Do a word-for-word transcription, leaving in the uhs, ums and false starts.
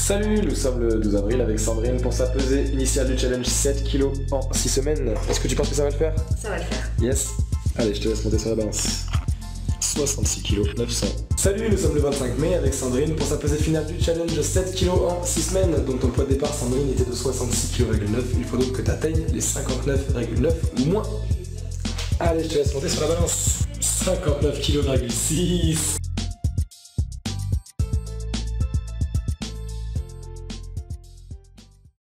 Salut, nous sommes le douze avril avec Sandrine pour sa pesée initiale du challenge sept kilos en six semaines. Est-ce que tu penses que ça va le faire? Ça va le faire. Yes. Allez, je te laisse monter sur la balance. soixante-six kilos, neuf cents. Salut, nous sommes le vingt-cinq mai avec Sandrine pour sa pesée finale du challenge sept kilos en six semaines. Donc ton poids de départ, Sandrine, était de soixante-six virgule neuf kilos. Il faut donc que tu atteignes les cinquante-neuf virgule neuf ou moins. Allez, je te laisse monter sur la balance. cinquante-neuf virgule six kilos.